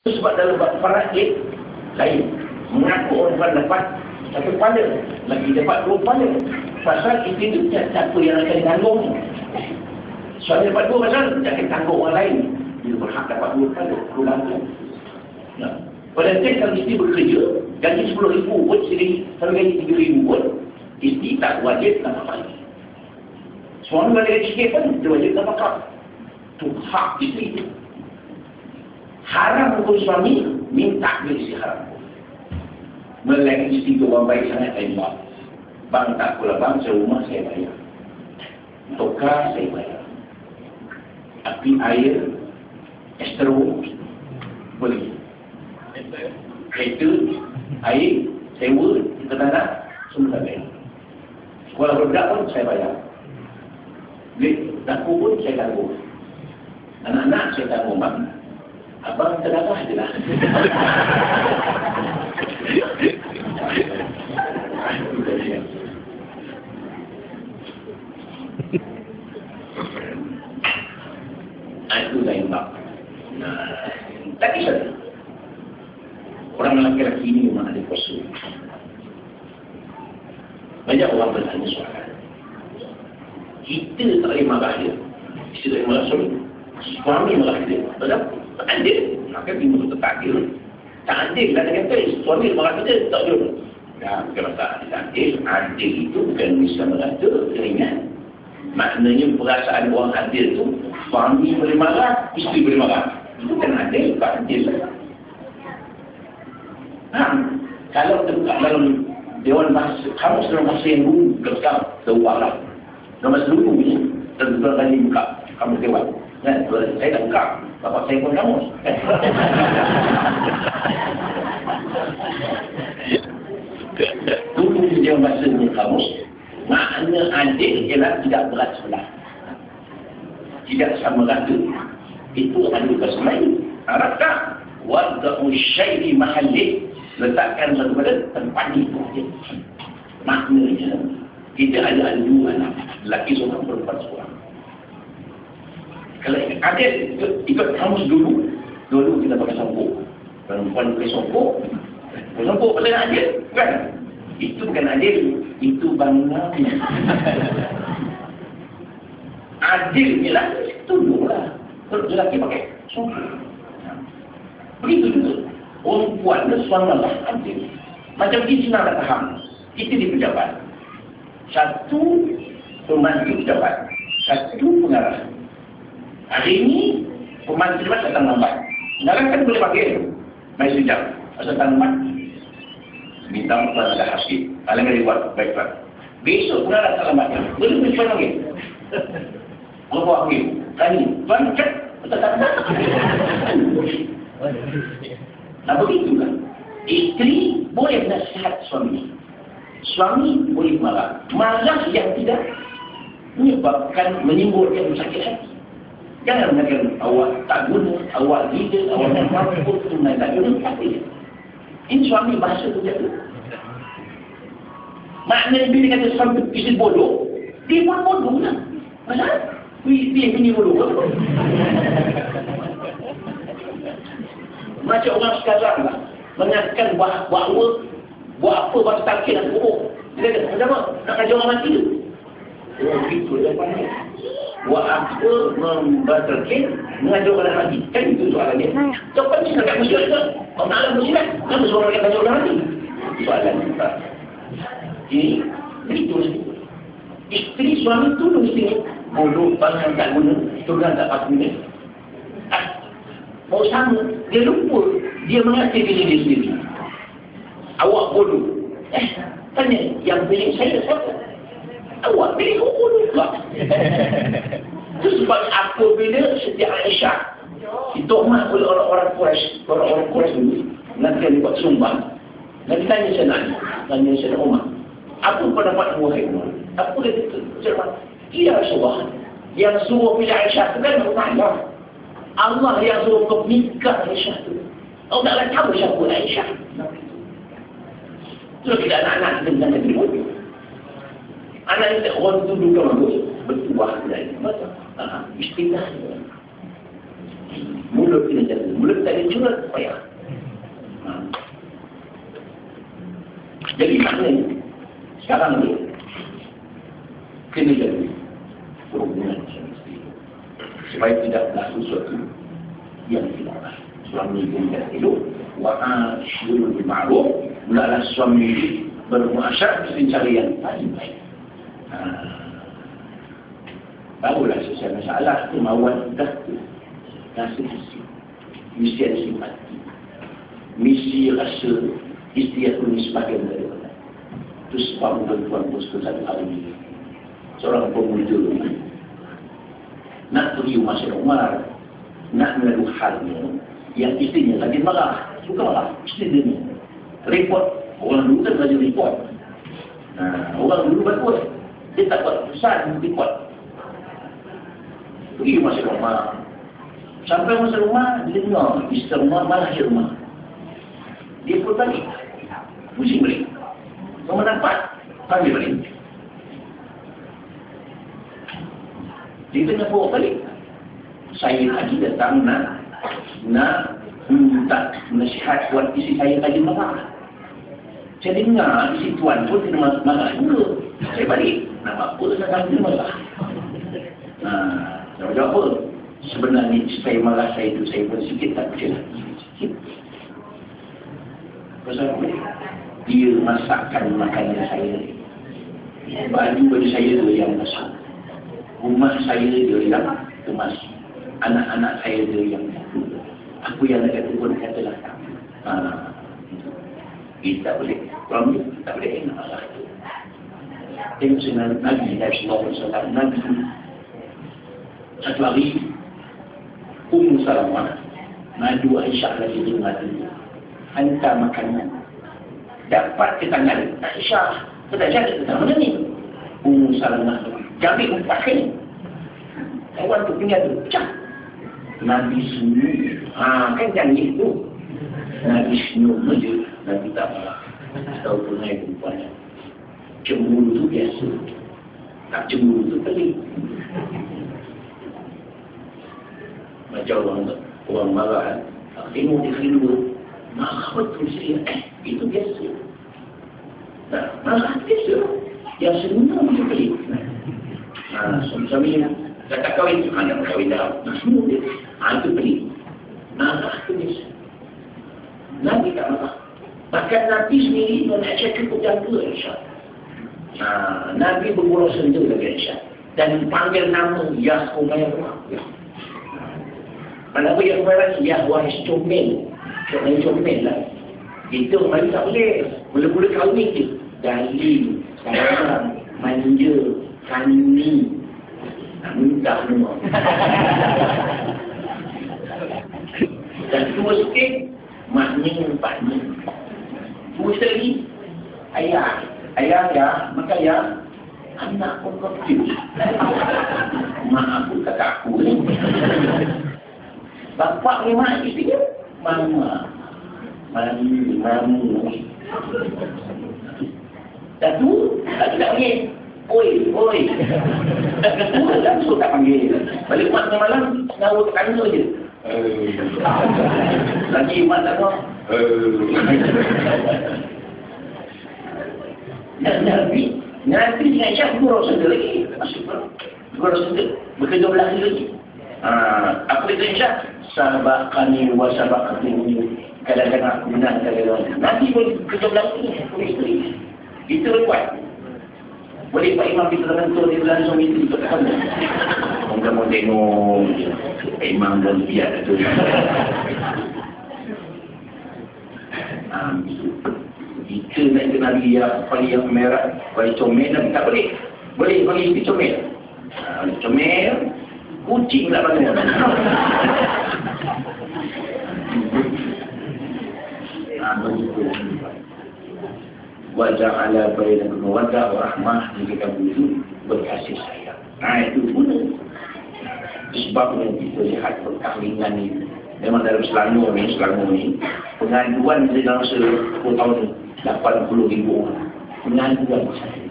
Sebab dalam faraid lain. Mengaku orang dapat satu kepala, lagi dapat dua kepala. Pasal itu siapa yang akan tanggung. Suami dapat dua pasal, jangan tanggung orang lain. Dia berhak dapat dua kepala, perlu bantu. Nah, pada kes kalau isteri bekerja, gaji 10,000 pun, kalau gaji 3,000 pun, isteri tak wajib nafkah. Suami ada gaji sikit pun, dia wajib nafkah. Itu hak isteri. Haram hukum suami, minta dia isteri haram. Melainkan isteri itu orang baik sangat tembak. Bang tak pula bang, serumah saya bayar. Tukar saya bayar. Api air, estero, boleh. Kereta, air, sewa, kita tanah, semua saya bayar. Sekolah budak pun saya bayar. Duit dapur pun saya tanggung. Anak-anak saya tanggung bang. Abang terdapat je lah. Itu lain bab. Tak kisah. Orang lelaki-lelaki ini memang ada kuasa. Banyak orang bertanya soalan. Kita tak boleh marah dia. Kita tak boleh marah suami. Suami marah dia. Betul? Tak adil. Maka dia betul tak adil. Tak adil. Dan dia kata, suami marah kita tak adil. Ya, kalau tak adil, adil itu bukan bisa merata. Ingat. Maknanya perasaan orang adil itu, suami boleh marah, isteri boleh marah. Itu kan adil, tak adil. Kalau dalam Dewan Bahasa, kamu dalam bahasa yang dulu, sekarang, teruanglah. Dalam bahasa dulu ni, tentu kali buka, kamu Dewan. Kan, saya tak buka, bapak saya pun kamu. Dulu dia bahasa ni kamu, makna adil ialah tidak berat sebelah. Tidak sama rata. Itu adil bahasa lain. Harapkah? Wada'u syai'i mahalli. Letakkan satu pada tempat itu. Maknanya, kita ada dua anak. Lelaki seorang, perempuan seorang. Kalau adil, ikut kamus dulu. Dulu kita pakai songkok. Perempuan pakai songkok. Songkok pada adil, bukan? Itu bukan adil. Itu bangga. Adil ialah tunduklah. Kalau lelaki pakai songkok. Begitu juga. Perempuan dan suami Allah adil. Macam kita nak faham. Kita di pejabat. Satu pembantu pejabat. Satu pengarah. Hari ini pembantu pejabat datang lambat. Pengarah kan boleh pakai. Mai sejam. Asal datang lambat. Minta kepada hasil. Kalau nggak dibuat baiklah. Besok pengarah datang lambat. Boleh berjumpa lagi. Kalau buat lagi. Tanya. Tuan cek. Datang lambat. Nah begitulah. Isteri boleh nasihat suami. Suami boleh marah. Marah yang tidak menimbulkan sakit hati. Jangan mengatakan awak tak guna, awak gila, awak tak mampu, tunai tak guna. Ini suami bahasa tu jadi. Maknanya bila kata suami isteri bodoh, dia pun bodoh lah. Kenapa? Dia punya bodoh. Macam orang sekarang lah, mengatakan bahawa buat apa bahasa takir dan buruk. Dia kata, kenapa? Nak kaji orang mati tu? Oh, begitu dia panggil. Buat apa membatalkan mengajar orang mati? Kan itu soalan dia. Siapa ni nak kaji orang mati? Orang nak alam muslimat. Kenapa seorang yang kaji orang mati? Soalan kita. Ini, begitu lah. Isteri suami tu mesti bodoh, bangsa tak guna, tugas tak pas guna. Mau sama, dia lupa. Dia mengasih diri dia sendiri. Awak bodoh. Tanya, yang pilih saya siapa? Awak pilih bodoh pula. Itu sebab apabila setiap Aisyah ditohmat oleh orang-orang Quraisy, orang-orang Quraisy dulu, nanti dia buat sumbang. Nanti tanya saya Umar. Apa pendapat wahai Umar? Apa dia kata? Ya Rasulullah, yang suruh pilih Aisyah itu kan Allah. Allah yang suruh kau nikah Aisyah tu. Kau taklah tahu siapa Aisyah. Itu tidak anak-anak kita bukan negeri bodoh. Anak kita orang itu duduk bagus. Bertuah dari mata. Istilah. Mulut kena jaga. Mulut tak ada curut, payah. Jadi maknanya, sekarang ni, kena jaga hubungan suami isteri. Supaya tidak berlaku sesuatu yang tidak baik. Suami yang hidup, wa'asyirul ma'ruf, hendaklah suami bermuasyarah mesti cari yang paling baik. Barulah selesai masalah, kemauan dah tu. Rasa mesti ada simpati. Mesti rasa isteri aku ni sebagian daripada. Itu sebab tuan-tuan bosku satu hari ini. Seorang pemuda nak pergi rumah Syed Umar, nak melalu halnya, yang isterinya lagi marah. Sukalah isteri dia ni. Report. Orang dulu kan belajar report. Orang dulu bagus. Dia tak buat pesan report. Pergi rumah Syed Umar. Sampai masa rumah, dia dengar isteri rumah malah di rumah. Dia pun balik. Pusing balik. Kamu dapat? Panggil balik. Dia tengah bawa balik. Saya tadi datang nak minta nasihat buat isi saya tadi marah. Saya dengar isi tuan pun kena marah juga. Saya balik. Nak apa saya kena marah? Jawab apa? Sebenarnya saya marah saya itu saya pun sikit tak kecil. Sikit. Pasal apa? Dia masakkan makanan saya. Baju saya tu yang masak. Rumah saya dia yang kemas. Anak-anak saya dia yang aku yang nak kata pun katalah. Kita tak boleh. Orang ni tak boleh enak lah. Tengok saya Nabi Sallallahu Alaihi Wasallam. Nabi satu hari Ummu Salamah madu Aisyah lagi dengar dulu. Hantar makanan. Dapat ke tangan Aisyah. Tidak jadi ke tangan mana ni? Ummu Salamah jambil 4 kali. Kawan tu tinggal tu. Pecah. Nabi senyum. Kan janji tu. Nabi senyum saja. Nabi tak marah. Tahu punai perempuan. Cemburu tu biasa. Tak cemburu tu pelik. Macam orang marah. Tengok dia kedua. Marah betul saya. Itu biasa. Marah biasa. Yang senyum tu pelik. Suami-suami tak kahwin. Nak kahwin dah. Semua dia. Itu pelik. Marah tu biasa. Nabi tak marah. Bahkan Nabi sendiri nak cakap jaga Aisyah. Nabi bergurau senja dengan Aisyah. Dan panggil nama Ya Humairah. Mana apa Ya Humairah ni? Ya wahai comel. Comel lah. Itu Nabi tak boleh. Mula-mula kahwin je. Dalil. Sayang. Manja. Kani. Minta semua. Dan dua sikit. Maknya empatnya. Dua lagi. Ayah. Ayah ya. Maka ya. Anak pun kecil. Mak aku kata aku ni. Bapak ni mak isteri dia. Mama. Mamu. Dan tu. Tak panggil. Oi. Tu langsung tak panggil. Balik mak tengah malam. Nawa tekannya je. Lagi mak tak tahu. Nabi dengan Aisyah gurau sendiri lagi. Gurau sendiri. Bekerja belakang lagi. Apa itu Aisyah? Sabakani wa sabakani. Kadang-kadang aku menang, kadang-kadang. Nabi boleh bekerja belakang ni. Boleh isteri. Itu rekuat. Boleh Pak Imam kita tentu dia langsung itu kan. Mungkin mau tengok Imam dan biar tu. Kita nak kenal dia paling yang merah, paling comel tak boleh. Boleh bagi itu comel. Comel kucing lah mana. Wajah ala bainakum mawaddah wa rahmah, jika kamu itu berkasih sayang. Itu guna. Sebabnya kita lihat perkahwinan ini. Memang dalam Selangor ni pengaduan dalam 10 tahun ni 80,000 orang. Pengaduan